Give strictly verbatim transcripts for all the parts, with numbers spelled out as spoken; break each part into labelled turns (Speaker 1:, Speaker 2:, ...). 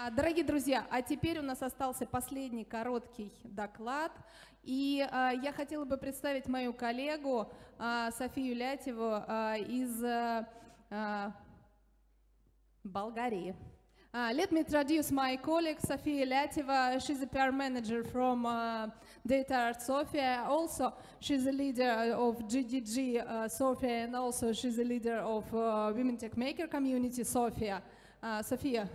Speaker 1: Дорогие друзья, а теперь у нас остался последний короткий доклад. И а, я хотела бы представить мою коллегу а, Софию Лятьеву а, из а, Болгарии. Uh, let me introduce my colleague Sofia Lateva. She's a P R manager from uh, Data Art Sofia. Also, she's a leader of G D G uh, Sofia, and also she's a leader of uh, Women Tech Maker community Sofia. Uh, Sofia.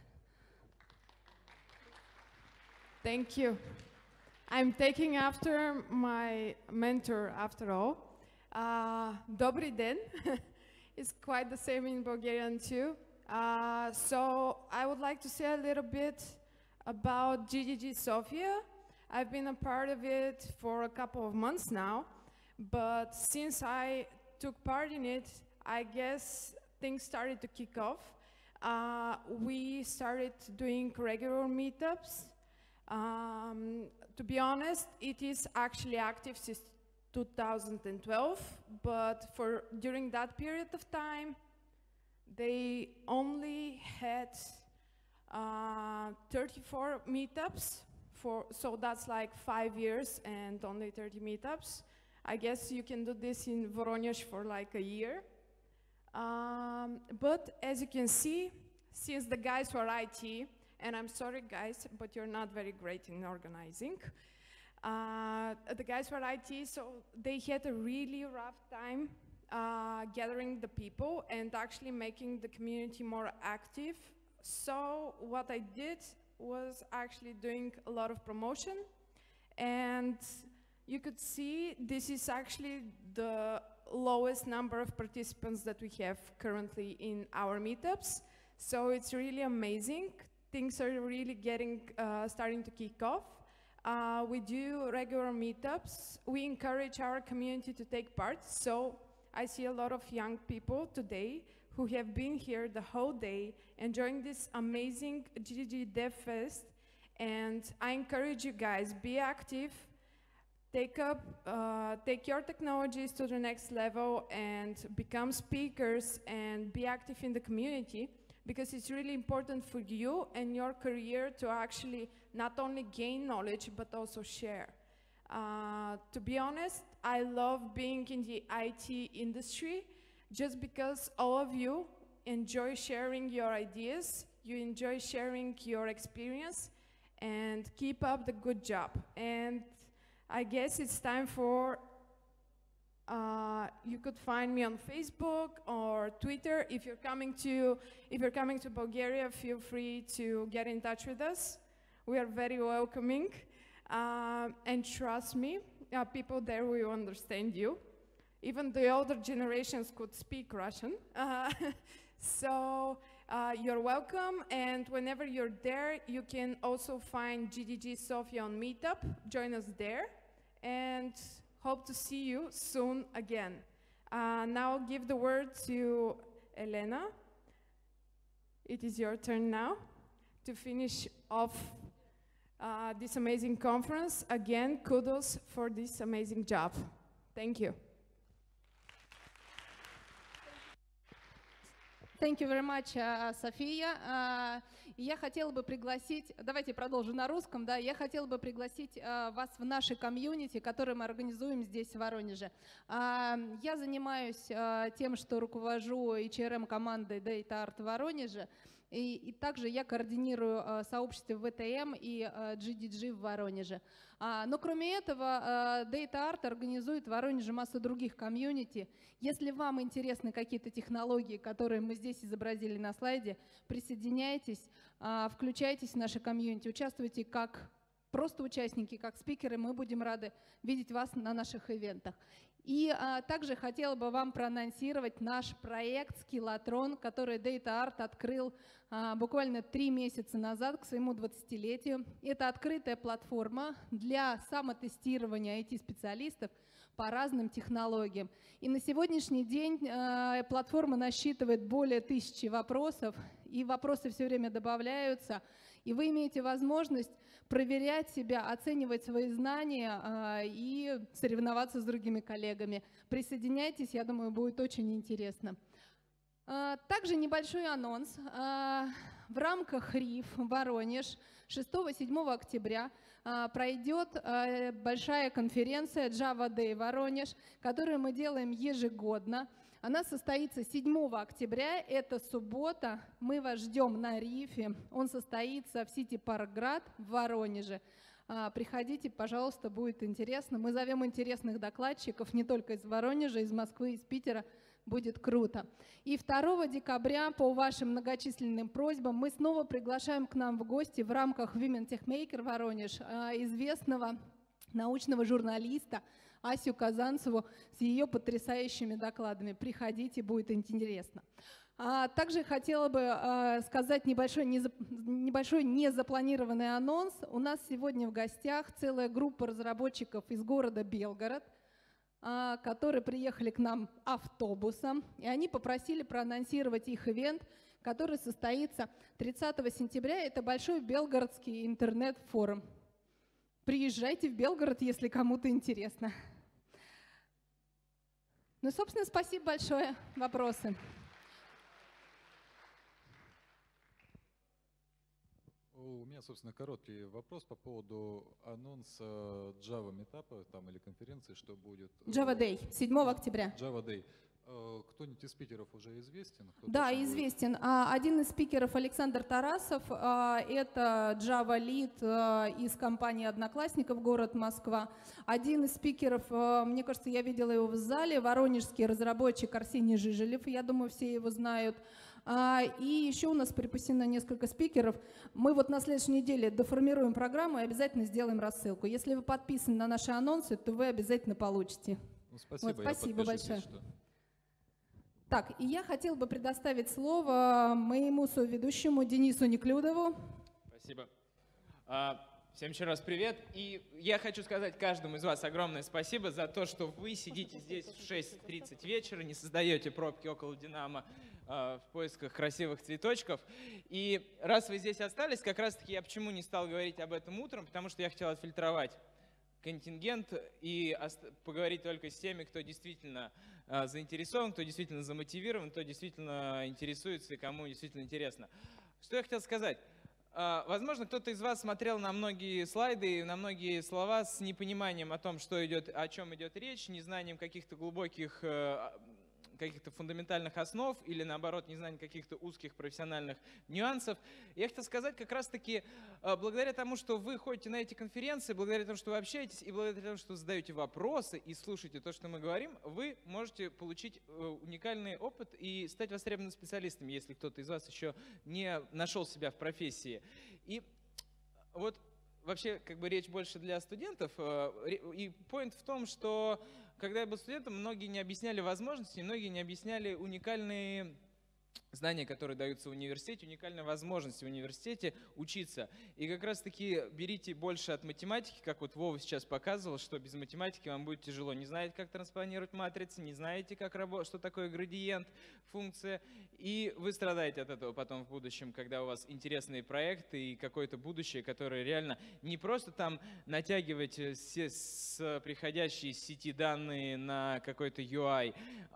Speaker 2: Thank you. I'm taking after my mentor, after all. Uh, Dobry den. It's quite the same in Bulgarian too. Uh, so I would like to say a little bit about G D G Sofia. I've been a part of it for a couple of months now, but since I took part in it, I guess things started to kick off. Uh, we started doing regular meetups. Um, to be honest, it is actually active since two thousand twelve, but for during that period of time, they only had uh, thirty-four meetups, for, so that's like five years and only thirty meetups. I guess you can do this in Voronezh for like a year. Um, but as you can see, since the guys were I T, and I'm sorry guys, but you're not very great in organizing, uh, the guys were I T, so they had a really rough time Uh, gathering the people and actually making the community more active. So what I did was actually doing a lot of promotion, and you could see this is actually the lowest number of participants that we have currently in our meetups. So it's really amazing. Things are really getting, uh, starting to kick off. Uh, we do regular meetups. We encourage our community to take part. So I see a lot of young people today who have been here the whole day enjoying this amazing G D G Dev Fest, and I encourage you guys, be active, take up, uh, take your technologies to the next level and become speakers and be active in the community, because it's really important for you and your career to actually not only gain knowledge but also share. Uh, to be honest, I love being in the I T industry just because all of you enjoy sharing your ideas, you enjoy sharing your experience, and keep up the good job. And I guess it's time for, uh, you could find me on Facebook or Twitter. If you're coming to, if you're coming to Bulgaria, feel free to get in touch with us. We are very welcoming. Um, and trust me, uh, people there will understand you. Even the older generations could speak Russian. Uh, so uh, you're welcome, and whenever you're there, you can also find G D G Sofia on Meetup. Join us there, and hope to see you soon again. Uh, now I'll give the word to Elena. It is your turn now to finish off Uh, this amazing conference. Again, kudos for this amazing job. Thank you.
Speaker 1: Thank you very much, uh, София. Uh, я хотела бы пригласить, давайте продолжу на русском, да, я хотела бы пригласить uh, вас в наши комьюнити, которые мы организуем здесь, в Воронеже. Uh, я занимаюсь uh, тем, что руковожу эйч ар эм-командой Data Art в Воронеже, и, и также я координирую uh, сообщество ви ти эм и uh, джи ди джи в Воронеже. Uh, но кроме этого, uh, Data Art организует в Воронеже массу других комьюнити. Если вам интересны какие-то технологии, которые мы здесь изобразили на слайде, присоединяйтесь, uh, включайтесь в наши комьюнити, участвуйте как просто участники, как спикеры. Мы будем рады видеть вас на наших ивентах. И а, также хотела бы вам проанонсировать наш проект Скиллатрон, который Data Art открыл а, буквально три месяца назад к своему двадцатилетию. Это открытая платформа для самотестирования ай ти-специалистов по разным технологиям. И на сегодняшний день а, платформа насчитывает более тысячи вопросов, и вопросы все время добавляются. И вы имеете возможность проверять себя, оценивать свои знания э, и соревноваться с другими коллегами. Присоединяйтесь, я думаю, будет очень интересно. Также небольшой анонс. В рамках РИФ Воронеж шестого-седьмого октября пройдет большая конференция Java Day Воронеж, которую мы делаем ежегодно. Она состоится седьмого октября, это суббота. Мы вас ждем на РИФе. Он состоится в Сити Паркград в Воронеже. Приходите, пожалуйста, будет интересно. Мы зовем интересных докладчиков не только из Воронежа, из Москвы, из Питера. Будет круто. И второго декабря по вашим многочисленным просьбам мы снова приглашаем к нам в гости в рамках Women Tech Maker Воронеж известного научного журналиста Асю Казанцеву с ее потрясающими докладами. Приходите, будет интересно. А также хотела бы а, сказать небольшой, незап... небольшой незапланированный анонс. У нас сегодня в гостях целая группа разработчиков из города Белгород, которые приехали к нам автобусом, и они попросили проанонсировать их ивент, который состоится тридцатого сентября. Это большой белгородский интернет-форум. Приезжайте в Белгород, если кому-то интересно. Ну, собственно, спасибо большое. Вопросы?
Speaker 3: У меня, собственно, короткий вопрос по поводу анонса Java Meetup там, или конференции, что будет.
Speaker 1: Java Day, седьмого октября.
Speaker 3: Java Day. Кто-нибудь из спикеров уже известен?
Speaker 1: Да, известен. Будет? Один из спикеров Александр Тарасов, это Java Lead из компании «Одноклассников», город Москва. Один из спикеров, мне кажется, я видела его в зале, воронежский разработчик Арсений Жижелев, я думаю, все его знают. И еще у нас припасено несколько спикеров. Мы вот на следующей неделе доформируем программу и обязательно сделаем рассылку. Если вы подписаны на наши анонсы, то вы обязательно получите.
Speaker 3: Ну, спасибо,
Speaker 1: вот, спасибо большое.
Speaker 3: Что...
Speaker 1: Так, и я хотела бы предоставить слово моему соведущему Денису Неклюдову.
Speaker 4: Спасибо. Всем еще раз привет. И я хочу сказать каждому из вас огромное спасибо за то, что вы сидите здесь в шесть тридцать вечера, не создаете пробки около «Динамо» в поисках красивых цветочков. И раз вы здесь остались, как раз-таки я почему не стал говорить об этом утром, потому что я хотел отфильтровать контингент и поговорить только с теми, кто действительно заинтересован, кто действительно замотивирован, кто действительно интересуется и кому действительно интересно. Что я хотел сказать? Возможно, кто-то из вас смотрел на многие слайды, на многие слова с непониманием о том, что идет, о чем идет речь, незнанием каких-то глубоких, каких-то фундаментальных основ или, наоборот, незнание каких-то узких профессиональных нюансов. Я хотел сказать, как раз-таки, благодаря тому, что вы ходите на эти конференции, благодаря тому, что вы общаетесь, и благодаря тому, что задаете вопросы и слушаете то, что мы говорим, вы можете получить уникальный опыт и стать востребованными специалистами, если кто-то из вас еще не нашел себя в профессии. И вот вообще, как бы речь больше для студентов, и point в том, что когда я был студентом, многие не объясняли возможности, многие не объясняли уникальные знания, которые даются в университете, уникальная возможность в университете учиться. И как раз-таки берите больше от математики, как вот Вова сейчас показывал, что без математики вам будет тяжело. Не знаете, как транспонировать матрицы, не знаете, как работать, что такое градиент, функция. И вы страдаете от этого потом в будущем, когда у вас интересные проекты и какое-то будущее, которое реально не просто там натягивать все с приходящие с сети данные на какой-то ю ай,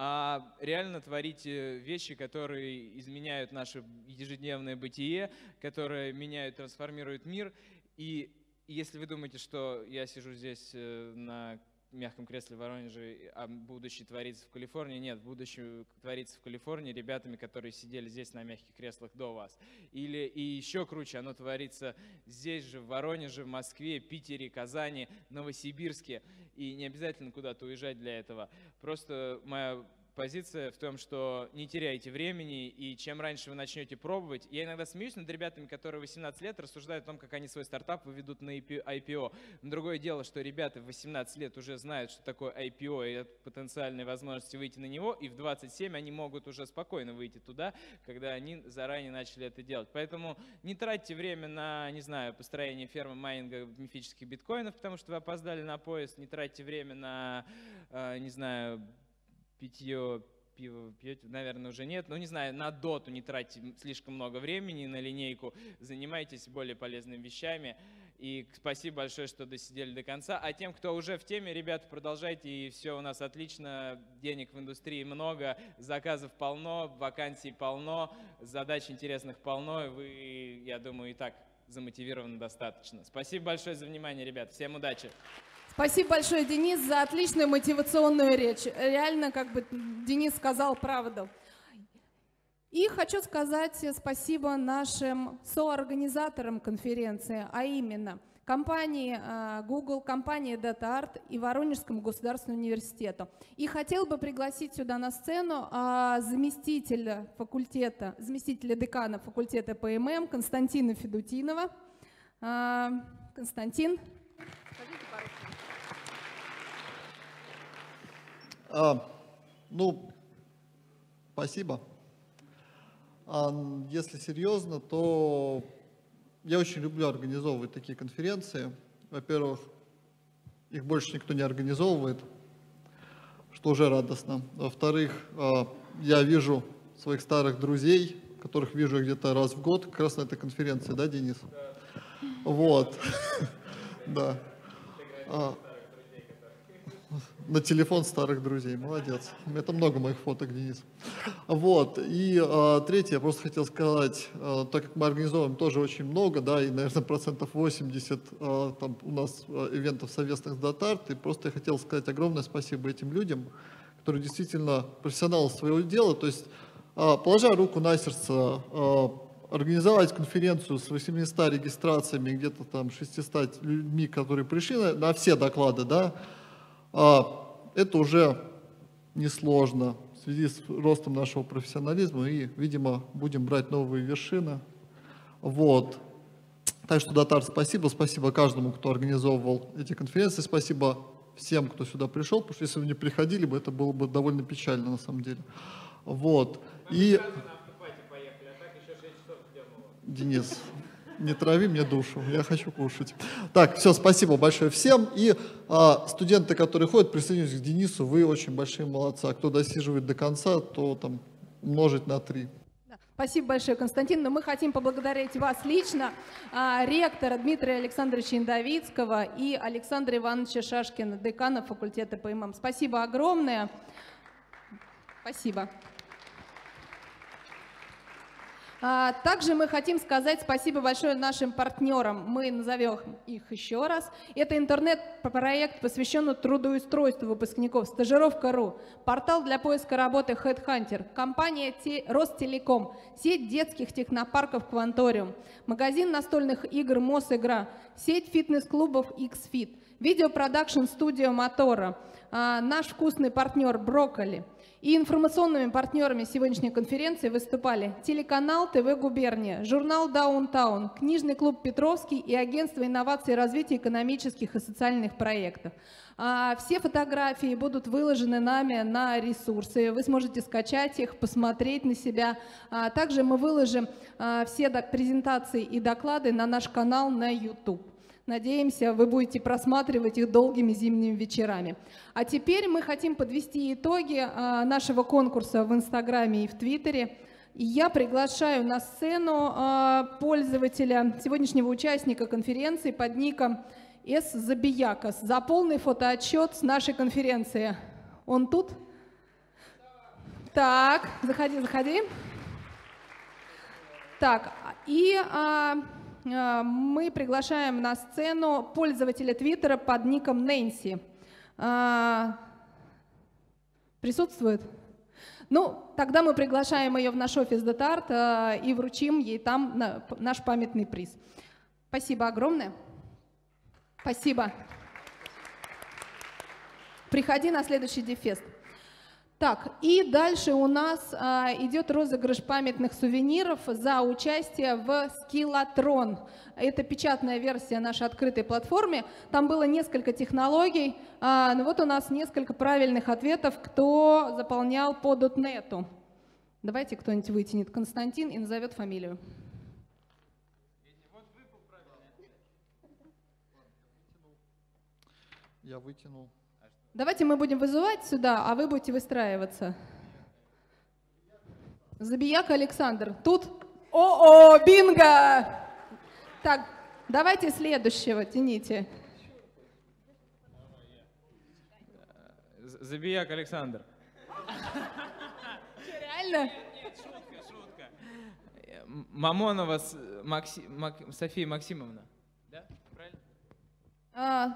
Speaker 4: а реально творить вещи, которые изменяют наше ежедневное бытие, которые меняют, трансформируют мир. И если вы думаете, что я сижу здесь на мягком кресле в Воронеже, а будущее творится в Калифорнии, нет, будущее творится в Калифорнии ребятами, которые сидели здесь на мягких креслах до вас. Или и еще круче, оно творится здесь же, в Воронеже, в Москве, Питере, Казани, Новосибирске. И не обязательно куда-то уезжать для этого. Просто моя позиция в том, что не теряйте времени, и чем раньше вы начнете пробовать. Я иногда смеюсь над ребятами, которые восемнадцать лет рассуждают о том, как они свой стартап выведут на ай пи о. Но другое дело, что ребята в восемнадцать лет уже знают, что такое ай пи о и потенциальные возможности выйти на него, и в двадцать семь они могут уже спокойно выйти туда, когда они заранее начали это делать. Поэтому не тратьте время на, не знаю, построение фермы майнинга мифических биткоинов, потому что вы опоздали на поезд, не тратьте время на, не знаю, питье пиво пьете, наверное, уже нет. Ну, не знаю, на доту не тратьте слишком много времени, на линейку, занимайтесь более полезными вещами. И спасибо большое, что досидели до конца. А тем, кто уже в теме, ребята, продолжайте, и все у нас отлично, денег в индустрии много, заказов полно, вакансий полно, задач интересных полно, и вы, я думаю, и так замотивированы достаточно. Спасибо большое за внимание, ребят. Всем удачи!
Speaker 1: Спасибо большое, Денис, за отличную мотивационную речь. Реально, как бы Денис сказал правду. И хочу сказать спасибо нашим соорганизаторам конференции, а именно компании Google, компании DataArt и Воронежскому государственному университету. И хотел бы пригласить сюда на сцену заместителя факультета, заместителя декана факультета ПММ Константина Федутинова. Константин.
Speaker 5: А, ну, спасибо. А если серьезно, то я очень люблю организовывать такие конференции. Во-первых, их больше никто не организовывает, что уже радостно. Во-вторых, я вижу своих старых друзей, которых вижу где-то раз в год, как раз на этой конференции, да, Денис? Вот, да. На телефон старых друзей, молодец. Это много моих фоток, Денис. Вот, и а, третье, я просто хотел сказать, а, так как мы организовываем тоже очень много, да, и, наверное, процентов восемьдесят а, там у нас а, ивентов совместных с DataArt, и просто я хотел сказать огромное спасибо этим людям, которые действительно профессионалы своего дела, то есть, а, положа руку на сердце, а, организовать конференцию с восьмистами регистрациями, где-то там шестьюстами людьми, которые пришли на, на все доклады, да, это уже несложно в связи с ростом нашего профессионализма, и, видимо, будем брать новые вершины. Вот. Так что, DataArt, спасибо. Спасибо каждому, кто организовывал эти конференции. Спасибо всем, кто сюда пришел, потому что если вы не приходили бы, это было бы довольно печально на самом деле. Вот. И... Денис, не трави мне душу, я хочу кушать. Так, все, спасибо большое всем. И а, студенты, которые ходят, присоединяйтесь к Денису, вы очень большие молодцы. А кто досиживает до конца, то там умножить на три.
Speaker 1: Спасибо большое, Константин. Но мы хотим поблагодарить вас лично, а, ректора Дмитрия Александровича Индовицкого и Александра Ивановича Шашкина, декана факультета ПММ. Спасибо огромное. Спасибо. Также мы хотим сказать спасибо большое нашим партнерам. Мы назовем их еще раз. Это интернет-проект, посвященный трудоустройству выпускников стажировка точка ру, портал для поиска работы HeadHunter, компания Ростелеком, сеть детских технопарков Кванториум, магазин настольных игр Мосигра, сеть фитнес-клубов X-Fit, видеопродакшн-студио Мотора, наш вкусный партнер Брокколи. И информационными партнерами сегодняшней конференции выступали телеканал ТВ Губерния, журнал Даунтаун, книжный клуб Петровский и агентство инноваций и развития экономических и социальных проектов. Все фотографии будут выложены нами на ресурсы, вы сможете скачать их, посмотреть на себя. Также мы выложим все презентации и доклады на наш канал на YouTube. Надеемся, вы будете просматривать их долгими зимними вечерами. А теперь мы хотим подвести итоги а, нашего конкурса в Инстаграме и в Твиттере. И я приглашаю на сцену а, пользователя, сегодняшнего участника конференции под ником С. Забиякас за полный фотоотчет с нашей конференции. Он тут? Так, заходи, заходи. Так, и... А, мы приглашаем на сцену пользователя Твиттера под ником Нэнси. Присутствует? Ну, тогда мы приглашаем ее в наш офис DataArt и вручим ей там наш памятный приз. Спасибо огромное. Спасибо. Приходи на следующий Дефест. Так, и дальше у нас а, идет розыгрыш памятных сувениров за участие в Скиллатрон. Это печатная версия нашей открытой платформы. Там было несколько технологий. А, ну вот у нас несколько правильных ответов, кто заполнял по дотнету. Давайте кто-нибудь вытянет Константин и назовет фамилию.
Speaker 5: Я вытянул.
Speaker 1: Давайте мы будем вызывать сюда, а вы будете выстраиваться. Забияк Александр. Тут? О-о, бинго! Так, давайте следующего, тяните.
Speaker 4: Забияк Александр.
Speaker 1: Что, реально?
Speaker 4: Нет, шутка, шутка. Мамонова с- Макси- Мак- София Максимовна. Да? Правильно?
Speaker 1: А,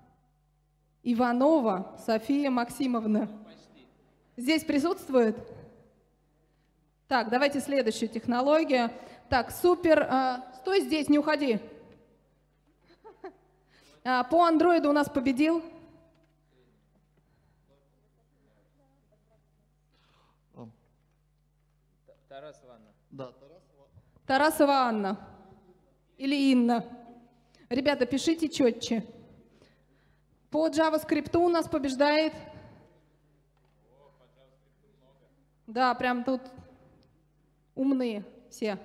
Speaker 1: Иванова София Максимовна.
Speaker 4: Почти.
Speaker 1: Здесь присутствует? Так, давайте следующую технологию. Так, супер. а, стой здесь, не уходи. А, по андроиду у нас победил.
Speaker 5: А,
Speaker 4: Тарасова Анна.
Speaker 5: да, Тарасова.
Speaker 1: Тарасова Анна. Или Инна. Ребята, пишите четче. По JavaScript у нас побеждает. Да, прям тут умные все.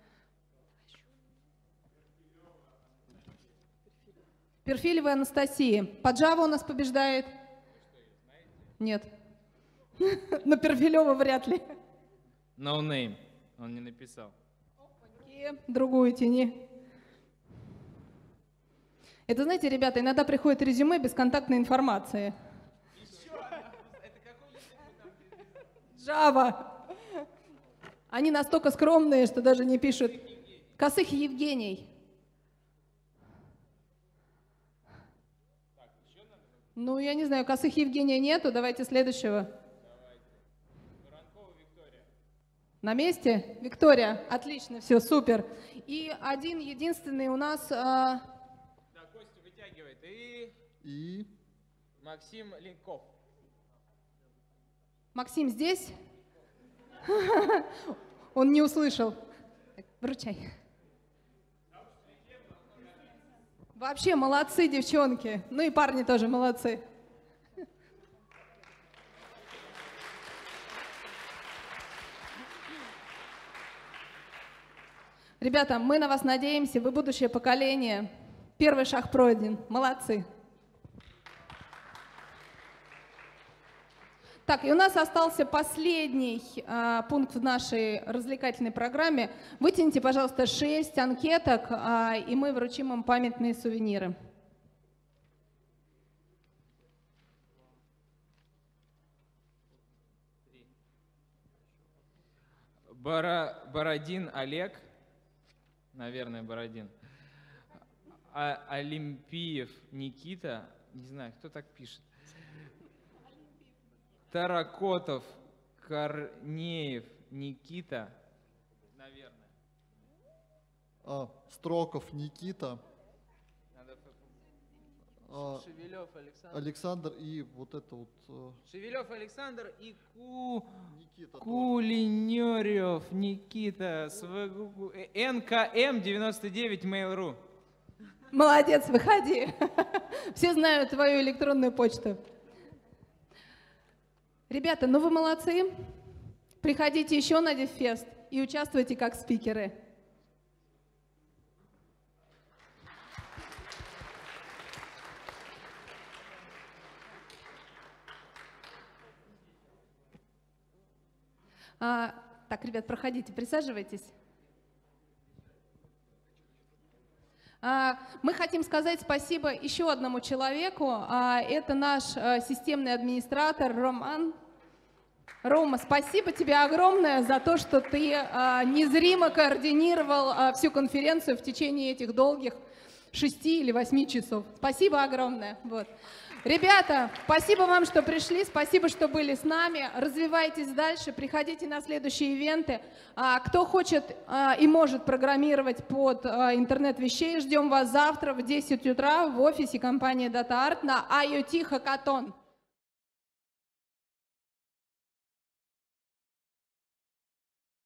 Speaker 1: Перфилева Анастасия. По Java у нас побеждает. Нет. Но Перфилева вряд ли.
Speaker 4: No name. Он не написал.
Speaker 1: И другую тяни. Это, знаете, ребята, иногда приходит резюме без контактной информации. Java. Они настолько скромные, что даже не пишут. Косых Евгений. Ну, я не знаю, Косых Евгения нету. Давайте следующего. На месте? Виктория. Отлично, все, супер. И один единственный у нас... а,
Speaker 4: Да, Костя вытягивает. И
Speaker 5: И
Speaker 4: Максим Линков.
Speaker 1: Максим здесь? Он не услышал. Вручай. Вообще молодцы, девчонки. Ну и парни тоже молодцы. Ребята, мы на вас надеемся, вы будущее поколение. Первый шаг пройден. Молодцы. Так, и у нас остался последний а, пункт в нашей развлекательной программе. Вытяните, пожалуйста, шесть анкеток, а, и мы вручим им памятные сувениры.
Speaker 4: Бара, Бородин Олег. Наверное, Бородин. А, Олимпиев Никита. Не знаю, кто так пишет. Таракотов Корнеев Никита. Наверное.
Speaker 5: а, Строков Никита,
Speaker 4: Надо...
Speaker 5: а,
Speaker 4: Шевелев Александр.
Speaker 5: Александр и вот это вот э,
Speaker 4: Шевелев Александр и Ку...
Speaker 5: Никита. тоже.
Speaker 4: Кулинерев Никита. эн ка эм девяносто девять Mail.ru.
Speaker 1: Молодец, выходи. Все знают твою электронную почту. Ребята, ну вы молодцы. Приходите еще на DevFest и участвуйте как спикеры. А, так, ребят, проходите, присаживайтесь. А, мы хотим сказать спасибо еще одному человеку. А, это наш а, системный администратор Роман. Рома, спасибо тебе огромное за то, что ты а, незримо координировал а, всю конференцию в течение этих долгих шести или восьми часов. Спасибо огромное. Вот. Ребята, спасибо вам, что пришли, спасибо, что были с нами. Развивайтесь дальше, приходите на следующие ивенты. А, кто хочет а, и может программировать под а, интернет вещей, ждем вас завтра в десять утра в офисе компании DataArt на IoT Hackathon.